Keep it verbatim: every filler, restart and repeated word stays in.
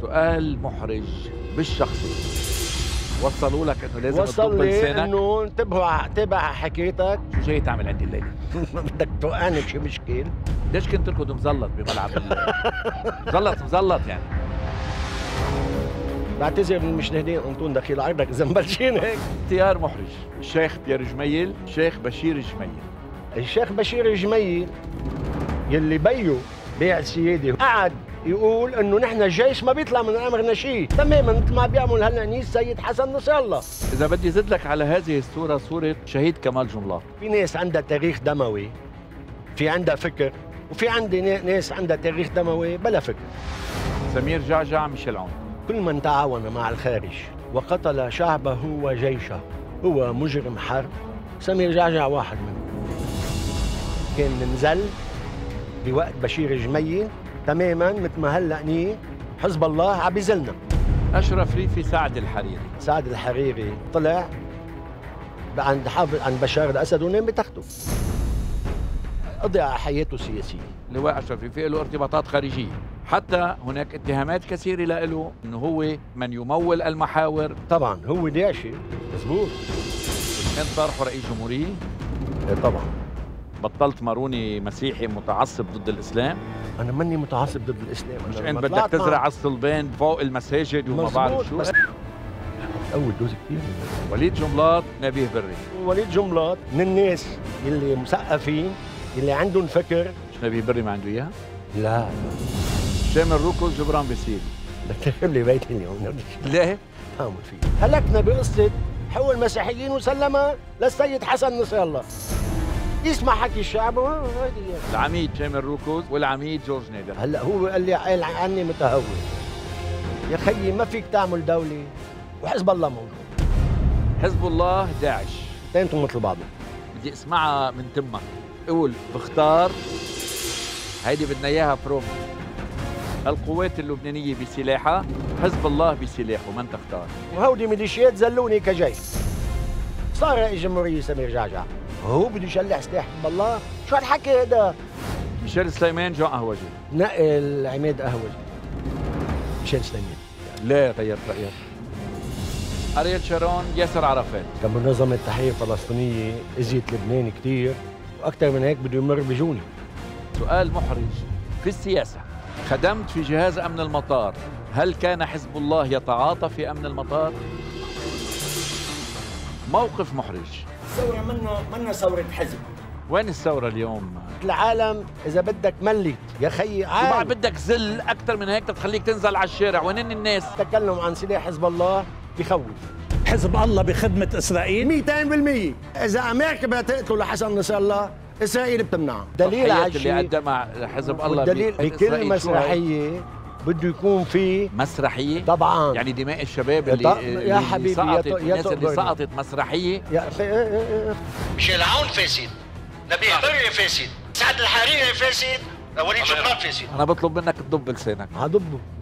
سؤال محرج بالشخصي. وصلوا لك انه لازم وصل تضب لي لسانك؟ انه انتبهوا تابع حكيتك. شو جاي تعمل عندي الليله؟ بدك توقعني بشي مشكل؟ ليش كنت تركض مزلط بملعب ال- مزلط مزلط يعني؟ بعتذر من المشاهدين انطون دخيل عرضك اذا مبلشين هيك. اختيار محرج. الشيخ بيير جميل، الشيخ بشير جميل. الشيخ بشير جميل يلي بيو بيع السياده قعد يقول انه نحن الجيش ما بيطلع من امرنا شيء، تماما مثل ما بيعمل هلا نيس سيد حسن نصر الله. اذا بدي زد لك على هذه الصوره صوره شهيد كمال جملات. في ناس عندها تاريخ دموي، في عندها فكر، وفي عندي ناس عندها تاريخ دموي بلا فكر. سمير جعجع، ميشيل عون. كل من تعاون مع الخارج وقتل شعبه وجيشه هو مجرم حرب. سمير جعجع واحد منهم. كان نزل بوقت بشير جميل تماما مثل ما هلا ني حزب الله عم بيزلنا. اشرف ريفي، سعد الحريري. سعد الحريري طلع عند حافظ عند بشار الاسد ونام بتخته. قضى على حياته السياسيه. لواء اشرف ريفي له ارتباطات خارجيه، حتى هناك اتهامات كثيره له انه هو من يمول المحاور. طبعا هو داعشي مزبوط. كنت طرحه رئيس جمهوريه. طبعا بطلت ماروني مسيحي متعصب ضد الاسلام. انا ماني متعصب ضد الاسلام. مش انت بدك تزرع الصلبان فوق المساجد وما بعرف شو. بس اول دوز كثير. وليد جملات، نبيه بري. وليد جملات من الناس اللي مثقفين اللي عندهم فكر. مش نبيه بري ما عنده اياها؟ لا شامل روكوز، جبران بيسيل. بدك تخرب لي بيتي اليوم. ليه؟ تعمل فيه. هلكنا بقصه حقوق المسيحيين وسلمها للسيد حسن نصر الله. يسمع حكي الشعب. العميد شامل روكوز والعميد جورج نادر. هلا هو قال لي قال عني متهور. يا خيي ما فيك تعمل دوله وحزب الله موجود. حزب الله، داعش، اثنيناتهم مثل بعضهم. بدي اسمعها من تمك. قول بختار. هيدي بدنا اياها برومو. القوات اللبنانيه بسلاحها، حزب الله بسلاحه، من تختار؟ وهودي ميليشيات زلوني كجيش. صار رئيس جمهوريه سمير جعجع، هو بده يشلح سلاح حزب الله؟ شو هالحكي هذا؟ ميشيل سليمان، جون قهوجي. نقل عماد قهوجي. ميشيل سليمان. ليه غيرت رايك؟ اريل شارون، ياسر عرفات. كمنظمة تحرير فلسطينية اذيت لبنان كثير، واكثر من هيك بده يمر بجوني. سؤال محرج في السياسة. خدمت في جهاز امن المطار، هل كان حزب الله يتعاطى في امن المطار؟ موقف محرج. الثورة منا منا ثورة حزب. وين الثورة اليوم؟ العالم إذا بدك ملت يا خيي عالم. وبعد بدك زل أكثر من هيك تخليك تنزل على الشارع، وينن الناس؟ التكلم عن سلاح حزب الله بخوف. حزب الله بخدمة إسرائيل مئتين بالمئة. إذا أمريكا بدها تقتل لحسن نصر الله، إسرائيل بتمنعها. دليل على اللي قدمها حزب الله. دليل بكل مسرحية بده يكون في مسرحية. طبعا يعني دماء الشباب اللي, يا اللي حبيبي سقطت، يا الناس اللي سقطت مسرحية. يا أخي ميشيل عون فاسد، نبيه بري فاسد، سعد الحريري فاسد، وليد جملات فاسد. أنا بطلب منك تضب لسانك. هضبه.